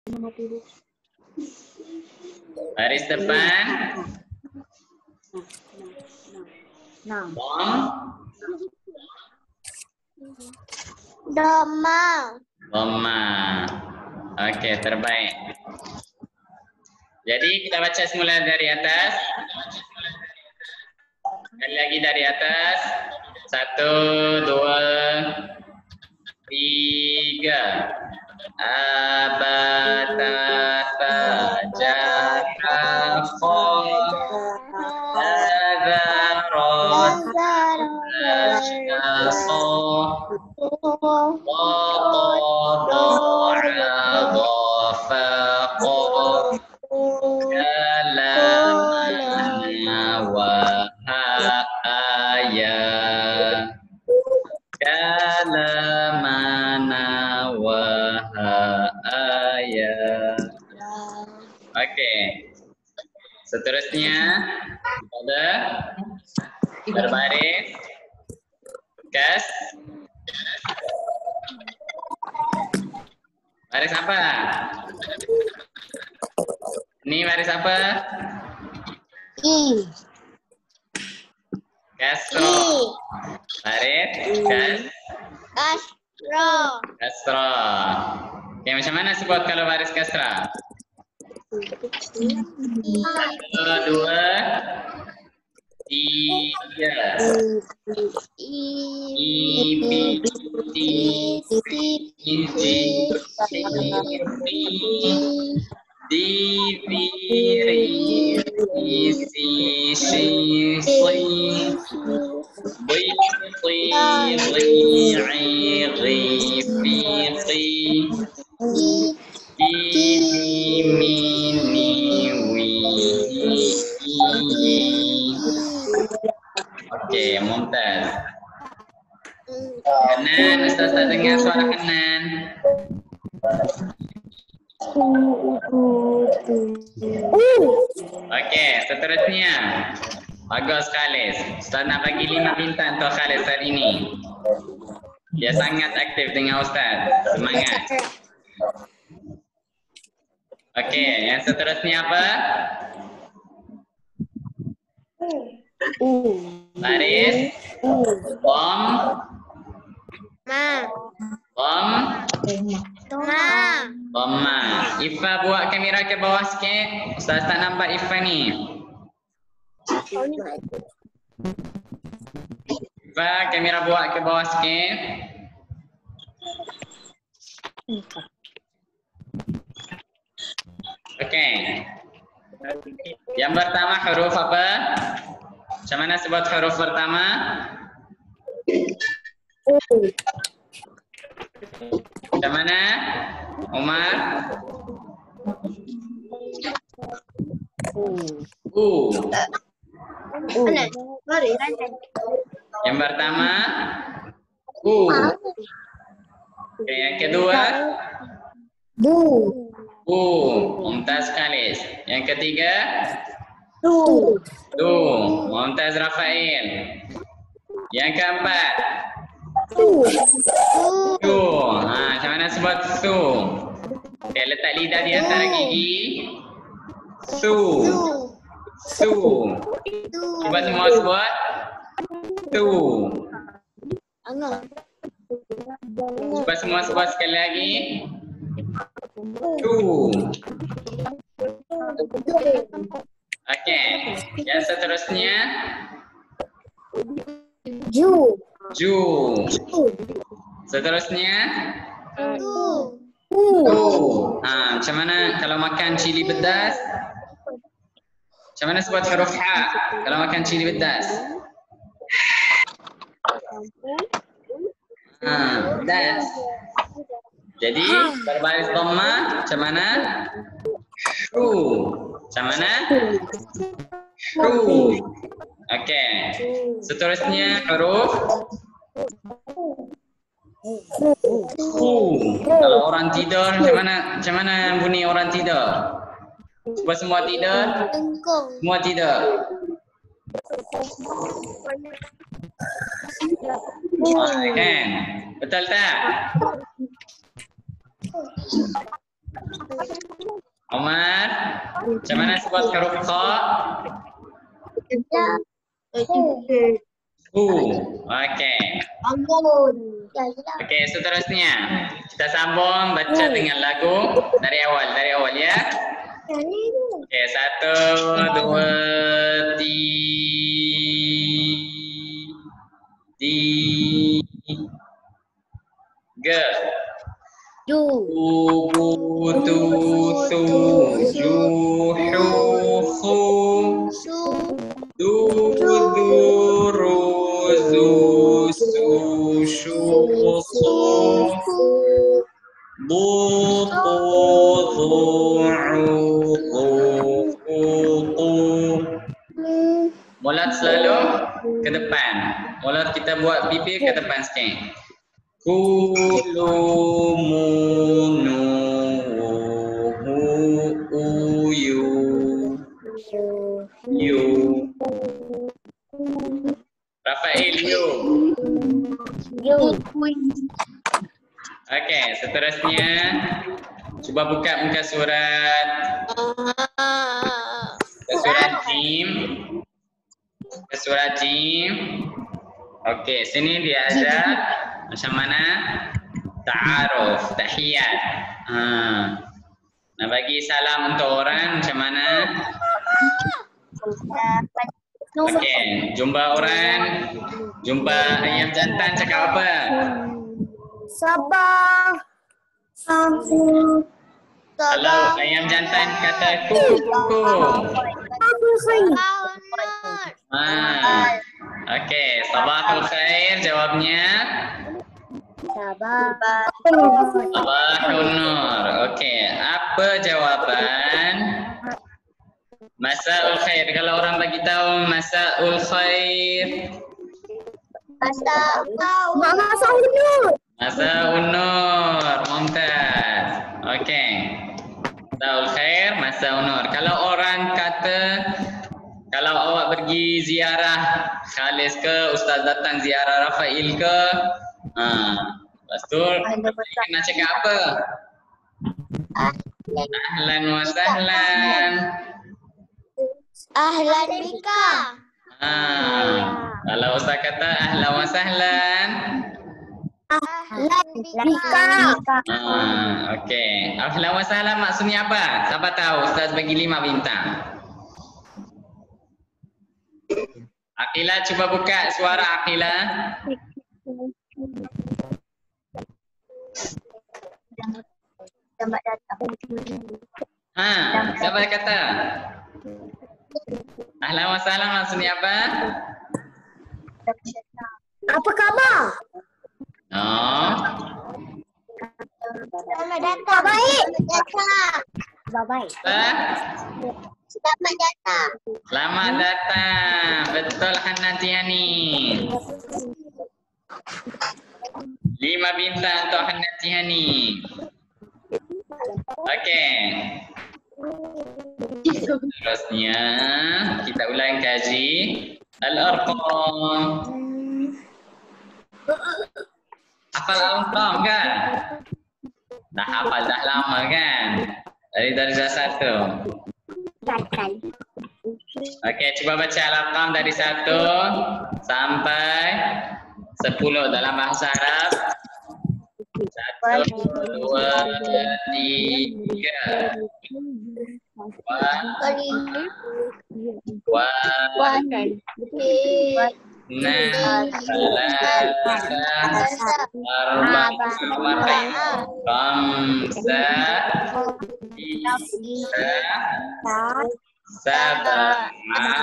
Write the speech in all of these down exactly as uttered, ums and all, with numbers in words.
Baris depan. Bom. Doma. Doma. Oke, terbaik. Jadi kita baca semula dari atas. Sekali lagi dari atas. Satu, dua, tiga. Abatata jarafa Nazaron Ashkaso Waqada'a Dhafaqo Kalamana Wahaya Kalamana Wahaya. Oke. Seterusnya pada berbaris gas. Baris apa? Ini baris apa? I. Kasro. Baris gas. Kasro. Kasro. Oke, macam mana sebut kalau baris kasra? Satu, dua, tiga. I, P, T, J, D, V, R, E, C, C, C, B, T, L, I, G, F, G, Oke, mumtaz. Kanan, Ustaz tak dengar suara kanan. Oke, seterusnya. Bagus Khalis. Ustaz nak bagi lima bintang untuk Khalis hari ini. Dia sangat aktif dengan Ustaz. Semangat. Oke, yang seterusnya apa? Baris. Bom. Ma. Bom. Toma. Boma. Ifa buat kamera ke bawah sikit. Ustaz tak nampak Ifa ni. Ifa kamera buat ke bawah sikit. Okey. Yang pertama huruf apa? Macam mana sebut huruf pertama? Macam mana? Umar? U. Yang pertama U. Okey, yang kedua Bu. Bu. Mumtaz Khalis. Yang ketiga Du. Du. Mumtaz Rafael. Yang keempat Su. Su. Ha, macam mana sebut su? Okey, letak lidah di antara gigi. Su. Su. Cuba semua sebut. Tu. Cuba semua sebut sekali lagi. Tu. Okey. Yang seterusnya Ju. Ju. Seterusnya Tu. Tu. Ha, macam mana kalau makan cili pedas? Macam mana sebut huruf ha kalau makan cili pedas? Ha, pedas. Jadi berbaris dhamma macam mana? Shu. Macam mana? Shu. Okey. Seterusnya huruf Hu. Kalau orang tidur macam mana? Macam mana bunyi orang tidur? Cuba semua tidur. Semua tidur. Ah, kan? Betul tak? Omar, macam mana sebut huruf kha? U. Okey. Okey, seterusnya kita sambung baca dengan lagu dari awal, dari awal ya. Okey, satu, dua, tiga. Ju. Tu, tu, tu, ju, hu, hu. Du, du, ru, zu, su, shu, su. Bu, tu, zu, u, tu, u, tu. Mulut selalu ke depan. Mulut kita buat pipi ke depan sikit. Kulu, mu, nu, hu, uyu. You. Rafael, you. Ju. Okey, seterusnya cuba buka muka surat. Muka surat Jim. Muka surat Jim. Okey, sini dia ada macam mana ta'aruf, tahiyat. Ha. Nak bagi salam untuk orang macam mana? Okey, jumpa orang, jumpa ayam jantan cakap apa? Sabah. Sabah. Kalau ayam jantan kata kuku kuku. Ah, okey, sabahul khair jawabnya. Sabah. Sabahul nur. Okey, apa jawapan? Masaul khair. Kalau orang bagi tahu masaul khair. Mama Saudul. Masaul nur. Mumtaz. Okey. Masaul khair, masaul nur. Kalau orang kata kalau awak pergi ziarah Khalis ke, ustaz datang ziarah Rafael ke, ha, lepas tu nak cakap apa? Ahlan wa sahlan. Ahlan bika. Ha, kalau ustaz kata ahlan wa sahlan. Ahlan bika. Ha, okey. Ahlan wa sahlan maksudnya apa? Siapa tahu? Ustaz bagi lima bintang. Aqila, cuba buka suara Aqila. Selamat datang. Ha, siapa yang kata? Ahlan wa sahlan maksudnya apa? Apa khabar? Oh. Selamat datang. Baik. Selamat baik. Apa? Selamat datang. Selamat datang. Betul Hana Tiani. Lima bintang untuk Hana Tiani. Okey. Terusnya kita ulang kaji al-arqam. Hafal al-arqam kan? Dah hafal dah lama kan? Dari darjah satu. Okey, cuba baca al-arqam dari satu sampai sepuluh dalam bahasa Arab. Satu, dua, tiga. One, one, enam, salasa, arba'a, khamsa, tiga, sab'a,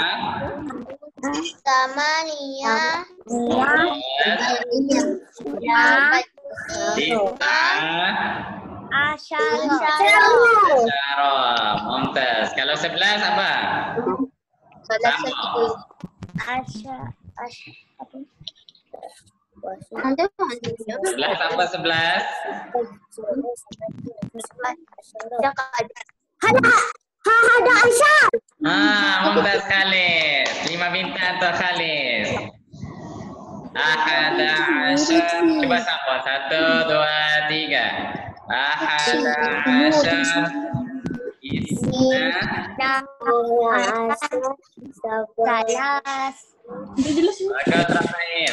Samaniyah. Tita, Asyara. Asyara. Mumtaz. Kalau sebelas apa? Sama. Asyara. Sebelas apa sebelas? Hada. Ha hada Aisyah. Ah, Mumtaz Khalis. Lima bintang untuk Khalis. Ahada Asyar. Coba sambung. Satu, dua, tiga. Ahada asyar. Isna. Salas. Bagus Rafael.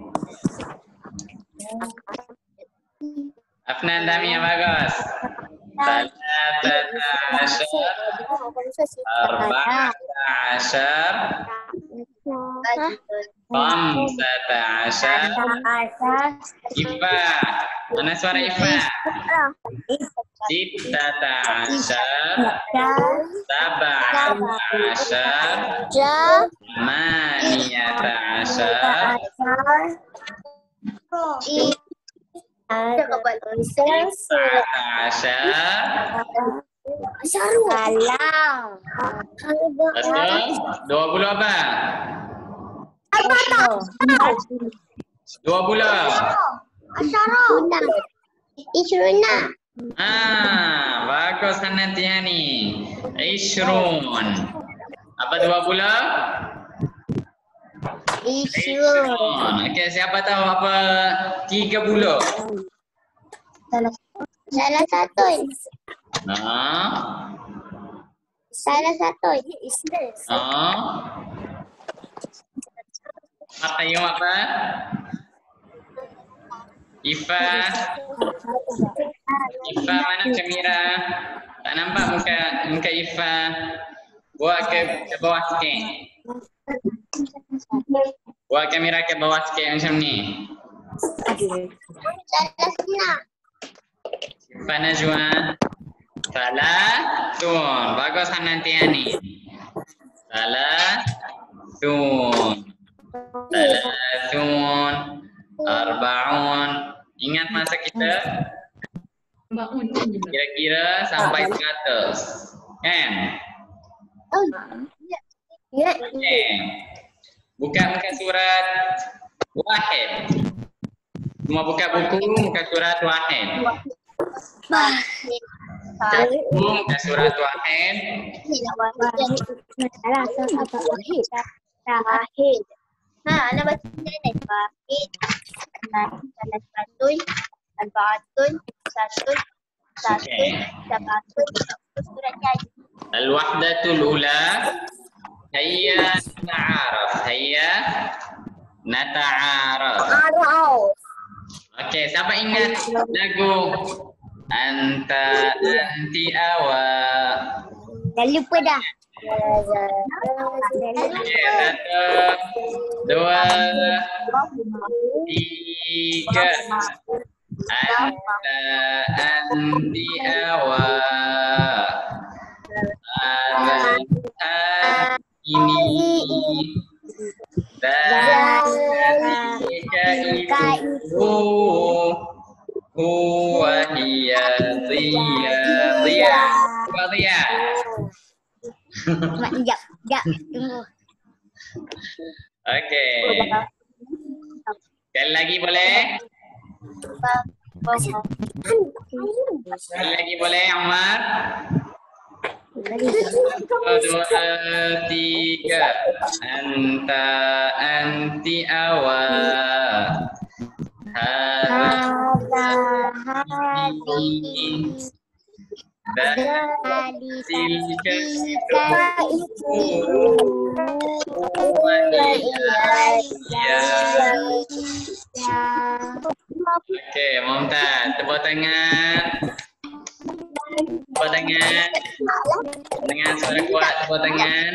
Afnan Damia bagus. Salatata asyar. Arba'ata asyar. Khamsata asyar. Ifa. Mana suara Ifa? Sittata asyar. Sab'ata asyar. Thamaniyata asyar. Tis'ata asyar. Salam. Betul? Dua puluh apa? Dua puluh. Asyara. Isruna. Ah, bagus Hanatiani. Ishrun. Apa dua puluh? Ishrun. Okey, siapa tahu apa tiga puluh? Salah satu. Nah. Salah satu. Oh. Apa yang apa? Ifa. Ifa mana kamera? Tak nampak muka muka Ifa. Buat ke, ke bawah sikit. Buat kamera ke bawah sikit macam ni. Salah senang. Ifa Najwa. Salah tun. Bagus Hanantiani. Salah tun. Salah tun. Arba'un. Ingat masa kita? Kira-kira sampai seratus. Kan? Ya. Okay. Buka muka surat Wahid. Semua buka buku muka surat Wahid. Buka buku muka surat Wahid. Wahid. Ha, ana baca ni. Wahid. Salah satu. Arba'atun. Satu. Satu. Sabatun. Surat jaya. Al-wahdatul ula. Hayya nata'araf. Hayya nata'araf. Arau. Okey, siapa ingat lagu Anta Anti Awa? Dah lupa dah. Okey, satu, dua, tiga. Anta Anti Awa. Ada ini dan ketika itu huwa hiya dhiya dhiya apa dhiya? Mak, Sekejap, sekejap. Tunggu. Okey. Sekali lagi boleh? Sekali lagi boleh Ammar? Dua, tiga. Anta anti awa. Hada ini. Dan tilka itu. Okey, Mumtaz. Tepuk tangan. Tepuk tangan. Dengan suara kuat, tepuk tangan.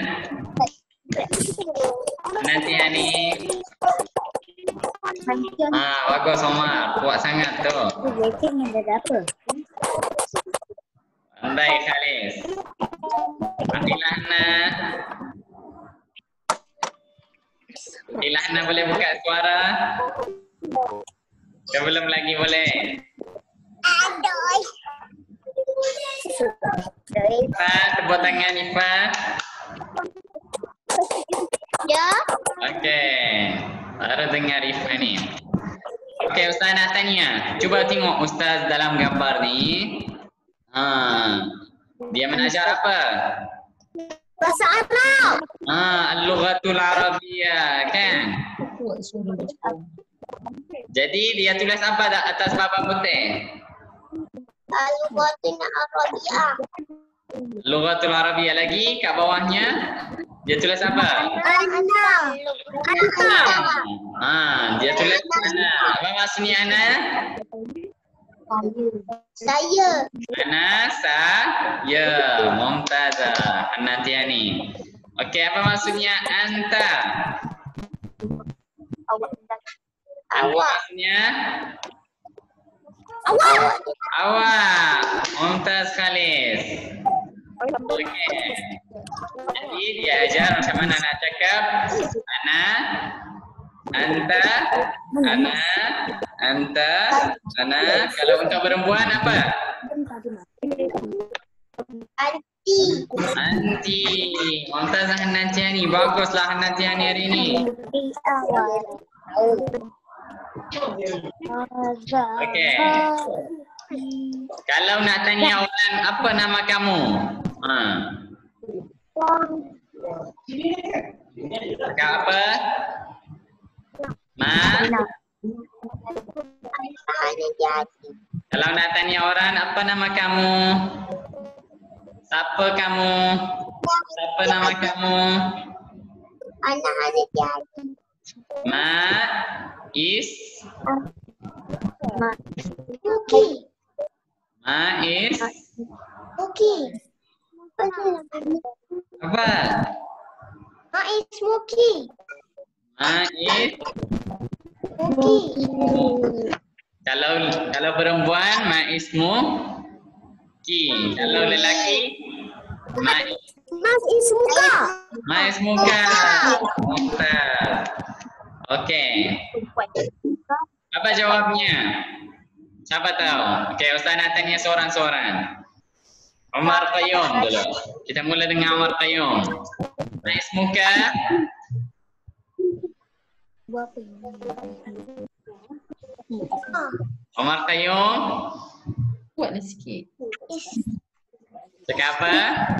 Nanti Hani. Ah, bagus Omar. Kuat sangat tu. Pandai Khalis. Panggillah Hana. Panggillah Hana boleh buka suara? Ke belum lagi boleh? Aduh. Ifa, tepuk tangan Ifa. Ya. Okey. Baru dengar Ifa ni. Okey, Ustaz nak tanya. Cuba tengok Ustaz dalam gambar ni. Ha. Dia mengajar apa? Bahasa Arab. Ha, Al-Lughatul Arabiyyah, kan? Jadi dia tulis apa atas papan putih? Al-Lughatul Arabiyah. Lughatul Arabiyah lagi kat bawahnya. Dia tulis apa? Ana. Ana. Ha, dia tulis ana. Apa maksudnya ana? Saya. Ana saya. Mumtazah. Ana Tiani. Okey, apa maksudnya anta? Apa maksudnya? Awak. Awak. Mumtaz Khalis. Okey. Jadi dia ajar macam mana nak cakap ana, anta, ana, anta, ana. Kalau untuk perempuan apa? Anti. Anti. Mumtazah Hanatiani. Baguslah Hanatiani hari ini. Okey. Kalau nak tanya orang apa nama kamu? Ha. Cakap apa? Ma? Kalau nak tanya orang apa nama kamu? Siapa kamu? Siapa nama kamu? Anak anak jadi. Ma is Muki. Ma is Muki. apa? Mais Muki. Ma is Muki. kalau kalau perempuan ma ismu ki. Kalau lelaki ma Mas Ismuka. ma ismuka. Mumtaz. Okey. Apa jawabnya? Siapa tahu? Okey, Ustaz nak tanya seorang-seorang. Umar Qayyum dulu. Kita mula dengan Umar Qayyum. Ma ismuka? Umar Qayyum? Kuatlah sikit. Cakap apa?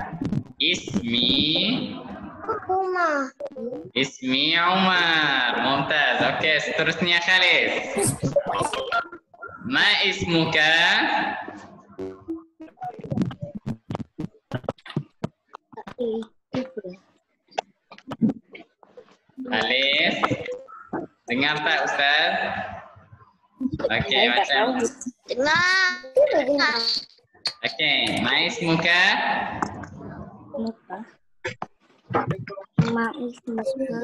Ismi. Rumah. Ismi Umar. Mumtaz. Okey, seterusnya Khalis. Ma ismuka? Khalis. Dengar tak Ustaz? Okey, macam. Dengar. Dengar. Okey, ma ismuka? Mais Ismuka.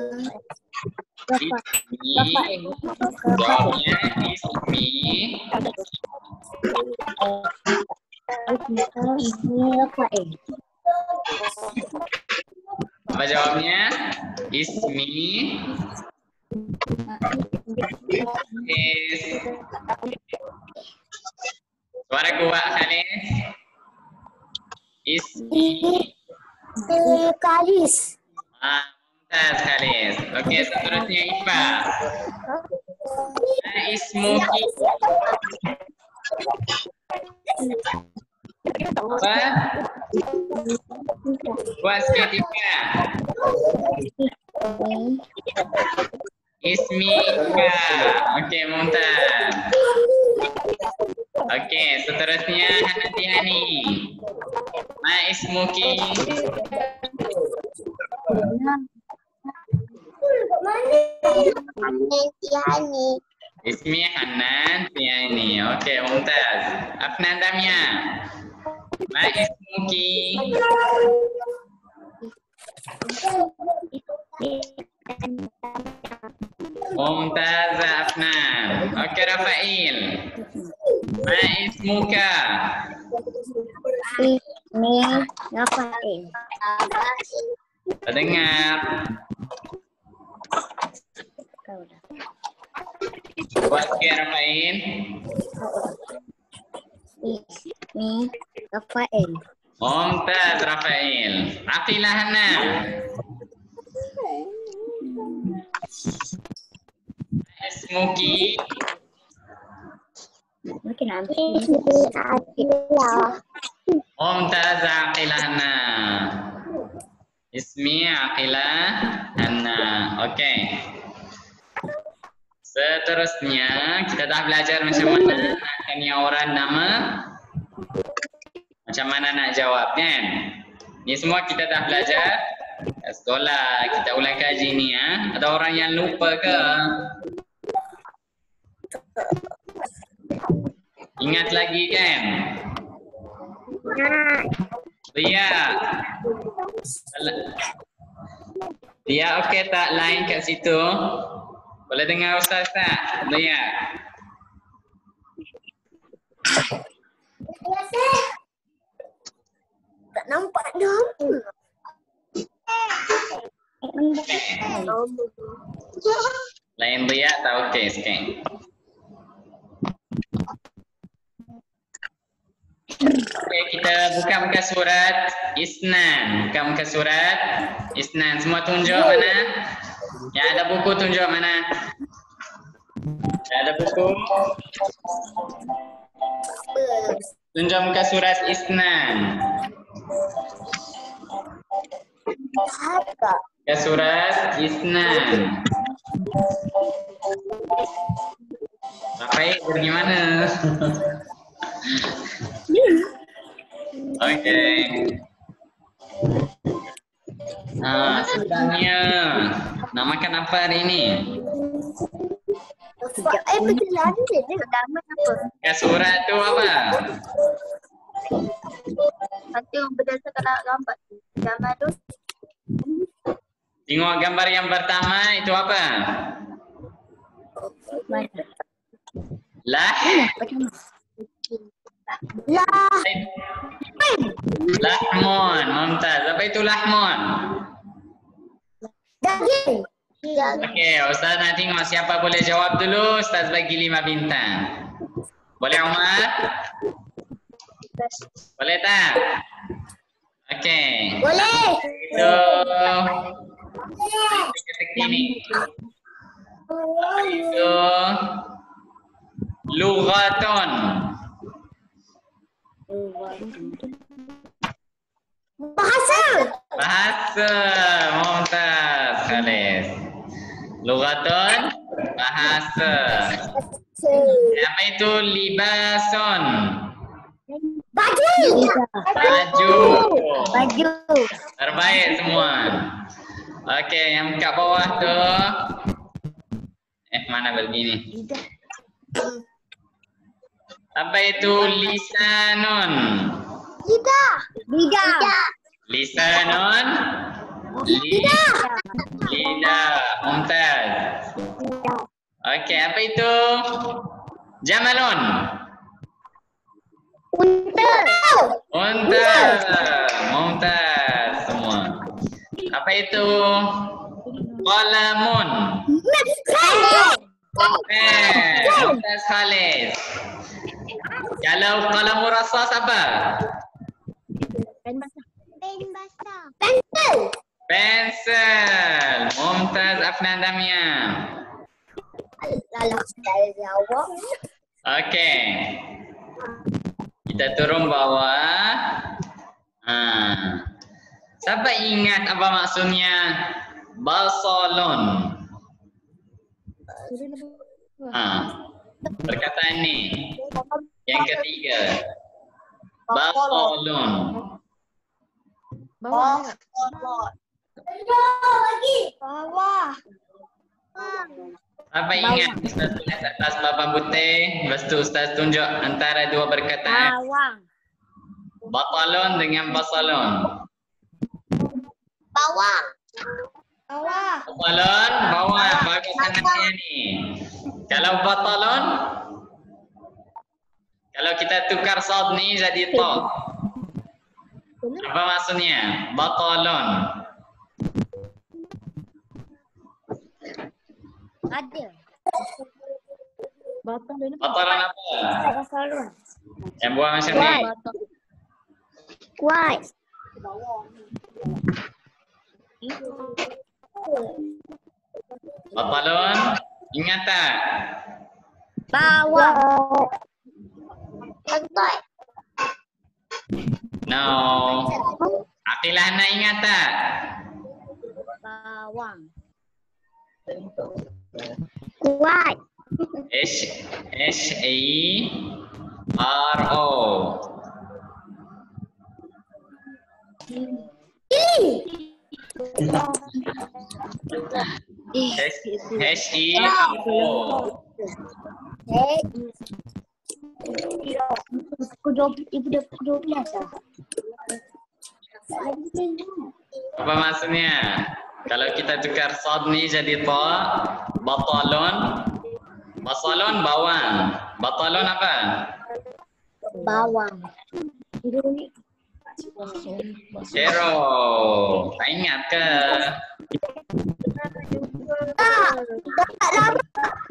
Ismi. Jawabnya ismi. Apa jawabnya? Ismi. Is. Suara kuat Khalis. Ismi. Kalis. Ah, Mumtaz Khalis. Okey, seterusnya Ifa. Ma ismuki? Apa? Buat sikit Ifa. Ismi Ifa. Okey, Mumtaz. Okey, seterusnya Hanatihani. Ma ismuki? Hanatihani. Ismi Hanan Tiani. Okey, Mumtaz. Afnan Damia. Ma ismuki? Mumtaz Afnan. Okey, Rafail. Ma ismuka? Ini ngapain? Terdengar. Buat sikit Rafail. Ini ngapain? Mumtaz Rafail. Aqilah Hanan. Ismuki? Mungkin nanti. Mumtaz Aqilah Hanan. Ismi Aqilah Hanan. Okey. Seterusnya kita dah belajar macam mana nak tanya orang nama. Macam mana nak jawab kan? Ni semua kita dah belajar kat sekolah, kita ulang kaji ni ha. Ada orang yang lupa ke? Ingat lagi kan? Ria. Ria okey tak line kat situ? Boleh dengar Ustaz tak? Ria. Tak nampak nama. Lain Ria tak okey sikit. Okey, kita buka muka surat Isnan. Buka muka surat Isnan. Semua tunjuk mana? Yang ada buku tunjuk mana? Yang ada buku? Tunjuk muka surat Isnan. Muka surat Isnan. Baik, pergi mana? Okey. Ah, sebenarnya nak makan apa hari ini? Eh, betul lah. Nama apa? Kat surat tu apa? Nanti orang berdasarkan gambar tu. Gambar tu. Tengok gambar yang pertama itu apa? Lah. Lah. Lahmon, Mumtaz. Apa itu lahmon? Daging. Okey, Ustaz nak tengok siapa boleh jawab dulu. Ustaz bagi lima bintang. Boleh Umar? Boleh tak? Okey. Boleh. Itu teka-teki ni. Apa itu? Lughatun. Bahasa. Bahasa. Mumtaz. Khalis. Lughatun. Bahasa. Apa itu libasun? Baju. Baju. Baju. Terbaik semua. Okey, yang kat bawah tu. Eh, mana begini? Apa itu lisanun? Lidah. Lidah. Lisanun? Lidah. Lidah. Mumtaz. Okey, apa itu? Jamalun. Unta. Unta. Mumtaz semua. Apa itu? Qalamun. Eh, Mumtaz Khalis. Kalau qalam rasas apa? Pen basah. Pen basah. Pensel. Pensel. Mumtaz Afnan Damia. Lalu saya jawab. Okey. Kita turun bawah. Ha. Siapa ingat apa maksudnya basalon? Ha. Perkataan ni. Yang ketiga. Basalon. Bawah. Bawah. Apa ingat Ustaz tulis atas papan putih? Lepas tu Ustaz tunjuk antara dua perkataan. Bawang. Batalon dengan basalon. Bawang. Bawah. Batalon, bawah. Bagus sangatnya ni. Kalau batalon, kalau kita tukar sad ni jadi ta. Apa maksudnya? Batalon. Ada. Batalan apa? Batalon. Yang buang macam ni. Kuat. Batalon, ingat tak? Bawang. Santai. No. Aqilah nak ingat tak? Bawang. Kuat. H H A R O. H E O. Eh. Aku dua ibu dah dua belas ah. Apa maksudnya? Kalau kita tukar sad ni jadi ta, batalon. Batalon bawang. Batalon apa? Bawang. Zero. Tak ingat ke? Tak. Tak lama.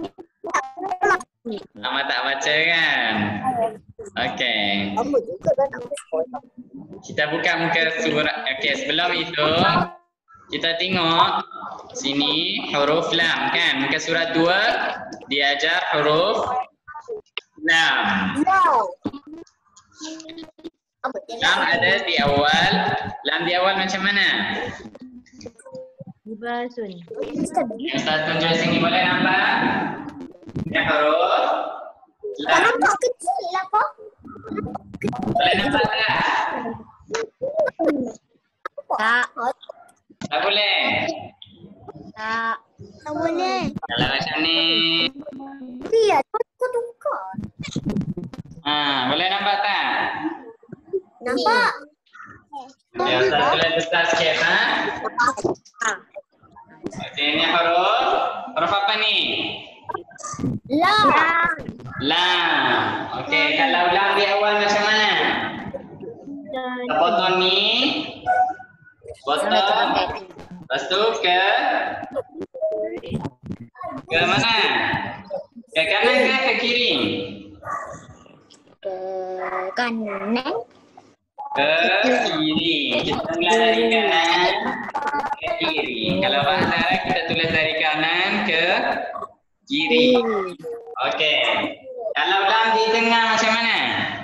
Lama tak baca kan? Okey. Lama juga kan aku sekolah. Kita buka muka surat. Okey, sebelum itu kita tengok sini huruf lam kan? Muka surat dua diajar huruf lam. No. Lam ada di awal. Lam di awal macam mana? Dibasun. Ustaz tunjuk sini boleh nampak? Ini huruf Tak lam. nampak kecil lah kok. Boleh nampak tak? Tak. Tak boleh. Tak. Tak boleh. Kalau macam ni. Biar kau tukar. Ha, boleh nampak tak? Nampak? Ya, Ustaz tulis besar sikit ha. Okey, ini huruf. Huruf apa ni? Lam. Lam. Okey, kalau lam di awal macam mana? Kita potong ni. Potong. Lepas tu ke? Ke mana? Ke kanan ke ke kiri? Ke kanan. Ke kiri. Kita mulai dari kanan ke kiri. Kalau bahasa Arab kita tulis dari kanan ke kiri. Okey. Kalau lam di tengah macam mana?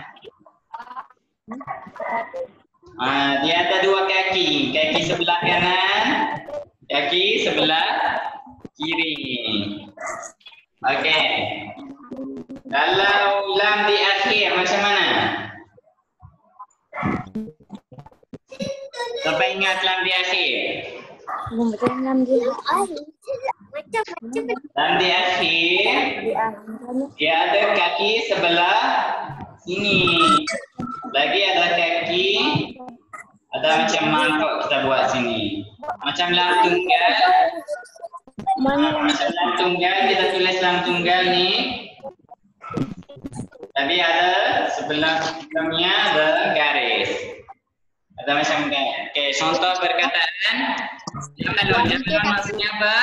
Ah, dia ada dua kaki. Kaki sebelah kanan, kaki sebelah kiri. Okey. Kalau lam di akhir macam mana? Siapa ingat lam di akhir? Macam lam dia. Macam-macam. Lam di akhir, dia ada kaki sebelah sini. Lagi ada kaki, ada macam mangkok kita buat sini. Macam lam tunggal. Mana Macam lam tunggal, kita tulis lam tunggal ni. Tapi ada sebelah sebelahnya ada garis. Ada macam garis. Okey, contoh perkataan. Jamalun. Jamalun maksudnya apa?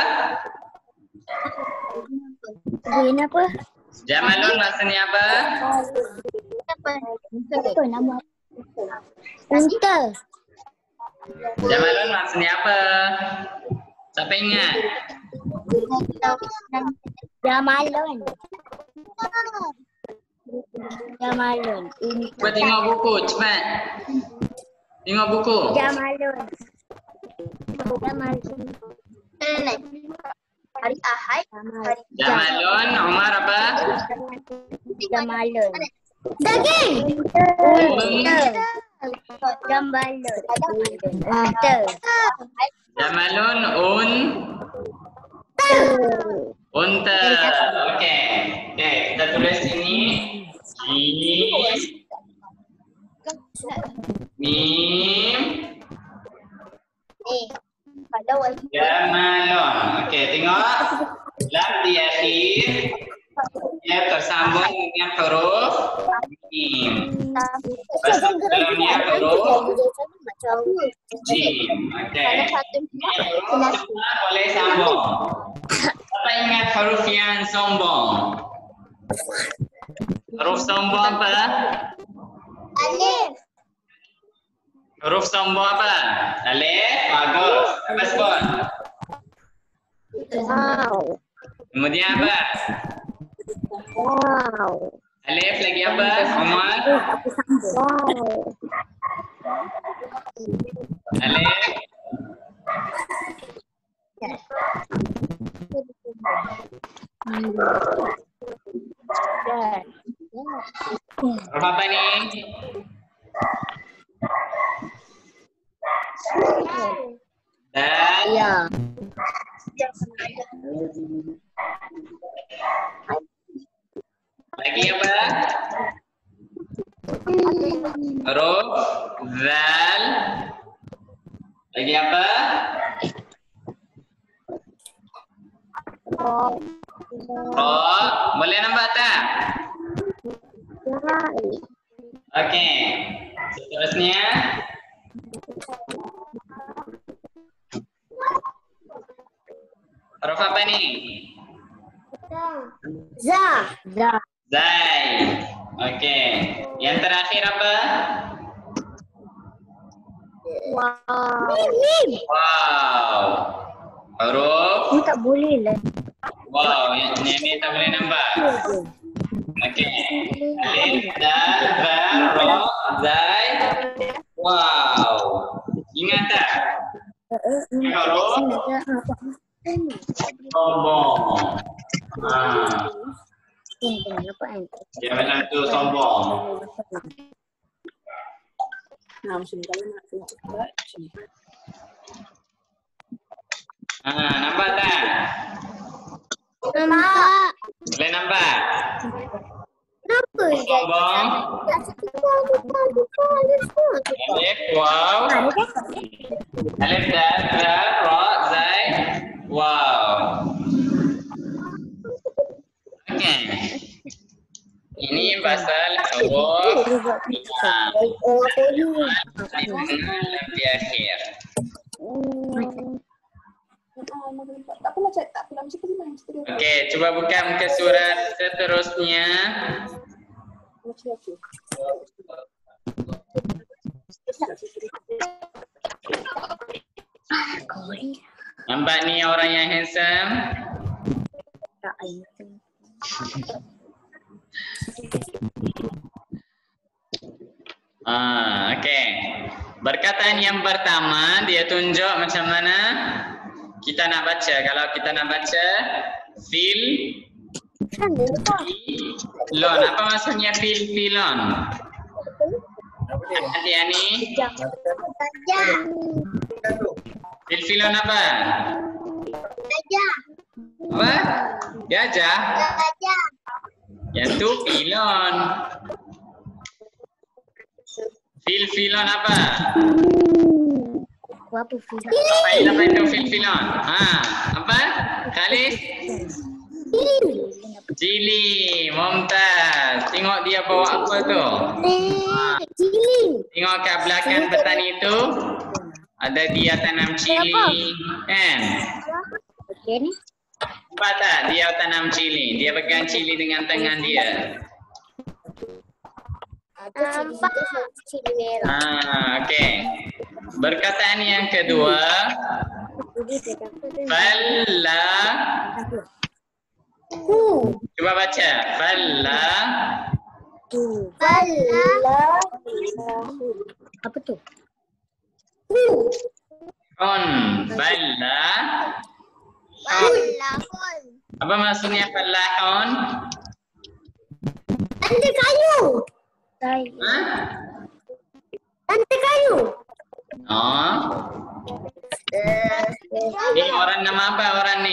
Ini apa? Jamalun maksudnya apa? Apa? Apa nama? Unta. Jamalun maksudnya apa? Siapa ingat? Jamalun. Jamalun. Cuba tengok buku, cepat. Tengok buku. Jamalun. Jamalun. Hari Ahad. Hari Jamalun, Umar apa? Jamalun. Daging. Unta. Jamalun. Unta. Jamalun un unta. Okey. Okey, kita tulis sini. Jim. Mim. Eh, kalau Jamalun. Okey, tengok. Lam di akhir. Dia tersambung dengan huruf mim. Lepas tu sebelumnya huruf jim. Okey. Huruf semua boleh sambung. Siapa ingat huruf yang sombong? Huruf sombong apa? Alif. Huruf sombong apa? Alif, bagus. Apa sebut? Wow. Kemudian apa? Wow. Alif lagi apa? Umar? Wow. Alif. Huruf apa ni? Dal. Ya. Lagi apa? Huruf zal. Lagi apa? Ro. Boleh nampak tak? Okey. Seterusnya. Huruf apa ni? Za. Za. Zai. Okey. Yang terakhir apa? Wow. Mim. Wow. Huruf. Ini tak boleh lah. Wow. Yang ni tak boleh nampak. Okey. Alif, dal, ra, ro, zai. Wow. Ingat tak? Huruf. Sombong. Ah. Dia macam tu sombong. Ah, nampak tak? Nampak. Boleh nampak? Kenapa? Sombong. Alif, wow. Alif, dal, ra, ro, zai. Wow. Okey. Ini pasal huruf di akhir. Okey, cuba buka muka surat seterusnya. Nampak ni orang yang handsome? Ah, okey. Perkataan yang pertama dia tunjuk macam mana kita nak baca. Kalau kita nak baca fil filon. Apa maksudnya fil filon? Dia ni fil filon apa? Gajah. Apa? Gajah. Gajah. Yang tu filon. Fil filon apa? Apa filon? Apa apa itu fil filon? Ha, apa? Khalid? Cili, Mumtaz. Tengok dia bawa apa tu? Eh, cili. Tengok kat belakang petani tu. Ada dia tanam cili, kan? Okey ni. Nampak tak dia tanam cili? Dia pegang cili dengan tangan dia. Nampak cili merah. Ah, okey. Perkataan yang kedua, falla. Hu. Cuba baca. Falla. Hu. Falla. Apa tu? Hu. On. Falla. Fallahun. Apa maksudnya fallahun? Tanda kayu. Kayu. Ha? Tanda kayu. Oh. Ni orang nama apa orang ni?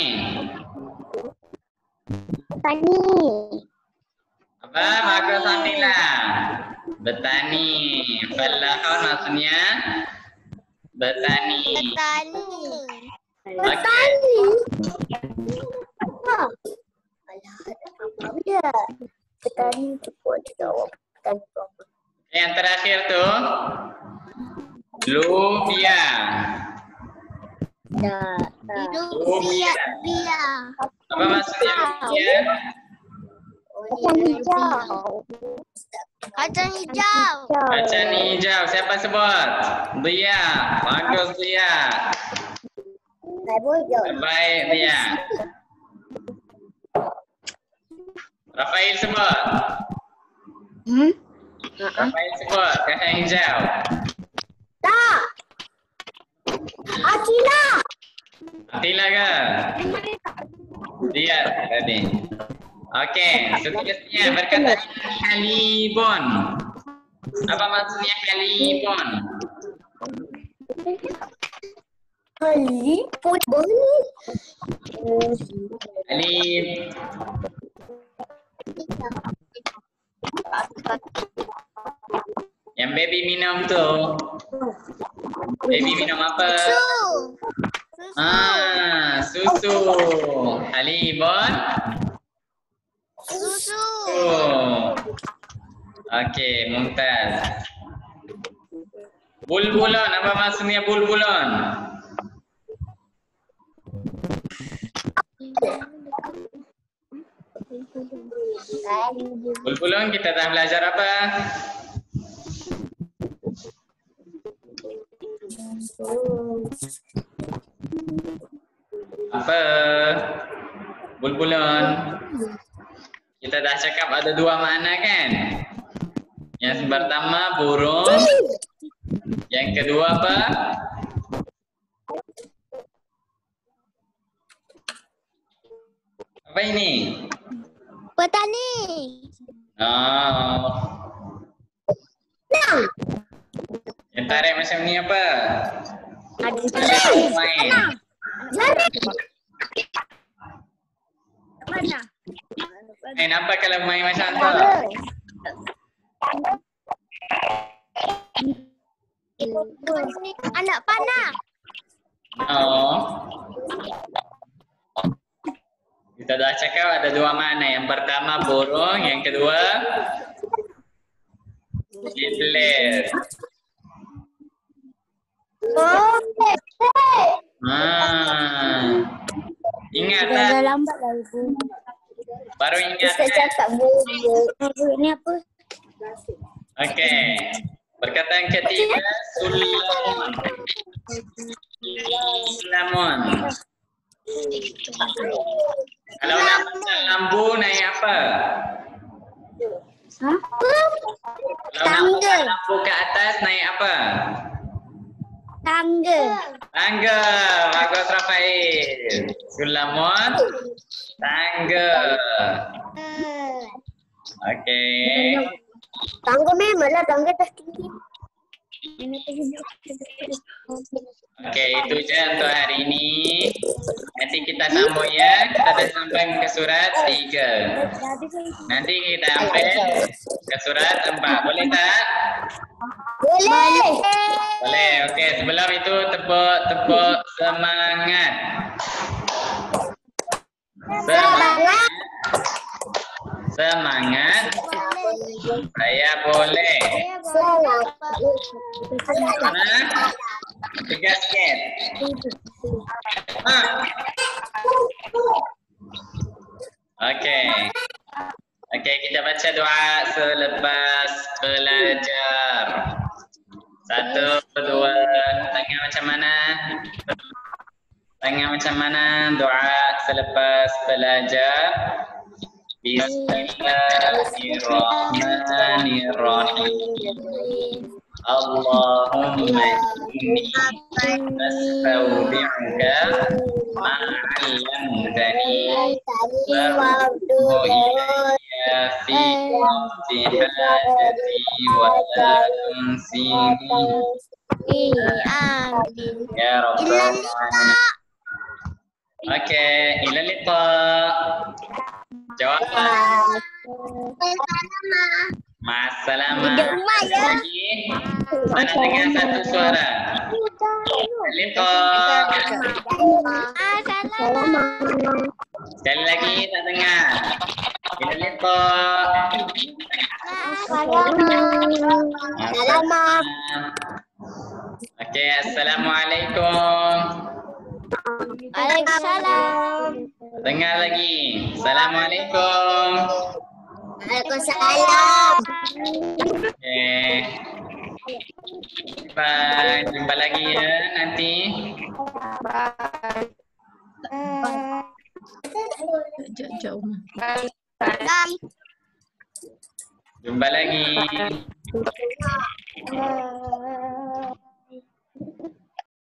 Tani. Apa? Bagus Amila. Betani. Fallahun maksudnya betani. Petani. Okey. Petani. Apa? Alah, apa dia? Petani tu pun jawab. Petani tu apa? Yang terakhir tu lubia. Dah. Lubia. Lubia. Apa maksudnya lubia? Kacang hijau. Kacang hijau. Kacang hijau. Siapa sebut? Dia. Bagus dia. Terbaik dia. Rafael sebut. Hmm? Rafael sebut kacang hijau. Tak. Akila. Atila ke? Dia tadi. Okey, seterusnya perkataan halibun. Apa maksudnya halibun? Ali football. Alif. Yang baby minum tu. Baby minum apa? Ah, susu. Halibon. Susu. Oh. Okey, Mumtaz. Bulbulon, apa maksudnya bulbulon? Bulbulon kita dah belajar apa? Apa? Bulbulon. Kita dah cakap ada dua makna kan? Yang pertama burung. Yang kedua apa? Apa ini? Petani. Oh. Nah. Yang tarik macam ni apa? Ada Ada main. Mana? Main apa kalau main macam tu? Anak panah. Oh. Kita dah cakap ada dua makna. Yang pertama burung, yang kedua iblis. Oh, Ah. Ingat dah tak? lambat lah ibu. Baru ingat Saya kan? cakap burung. Ini apa? Okey. Perkataan ketiga sulamun. Sulamun. Kalau nak baca lambu naik apa? Apa? Kalau nak baca lambu ke atas naik apa? Tangga. Tangga. Bagus Rafael. Sulamun. Tangga. Okey. Tangga memanglah tangga dah tinggi. Okey, itu je untuk hari ini. Nanti kita sambung ya. Kita dah sampai ke surat tiga. Nanti kita ambil ke surat empat. Boleh tak? Boleh. Boleh. Okey, sebelum itu tepuk-tepuk semangat. Semangat. Semangat. Saya boleh. Mana? Tegas sikit. Ha. Okey. Okey, kita baca doa selepas belajar. Satu, dua, tengah macam mana? Tengah macam mana doa selepas belajar? Bismillahirrahmanirrahim. Allahumma inni astaudi'uka ma 'allamtani warzuqni ilayya fi waqti hajati wa la tunsini ya rabbal alamin. Okey, ila liqa. Jawapan. Ma'assalamah. Di rumah ya. Lagi. Mana dengar satu suara? Liqa. Assalamualaikum. Sekali lagi tak dengar. Ila liqa. Assalamualaikum. Okey, assalamualaikum. Waalaikumsalam. Dengar lagi. Assalamualaikum. Waalaikumsalam. Okey. Bye. Jumpa lagi ya nanti. Sekejap, jauh mah. Bye. Jumpa lagi. Bye.